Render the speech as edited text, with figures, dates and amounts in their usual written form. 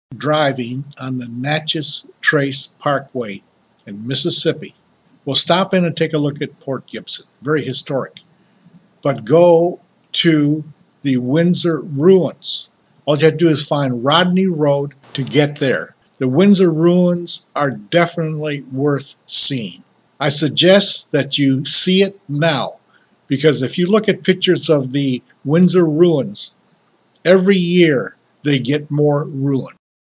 driving on the Natchez Trace Parkway in Mississippi. We'll stop in and take a look at Port Gibson, very historic. But go to the Windsor Ruins. All you have to do is find Rodney Road to get there. The Windsor Ruins are definitely worth seeing. I suggest that you see it now, because if you look at pictures of the Windsor Ruins, every year they get more ruined.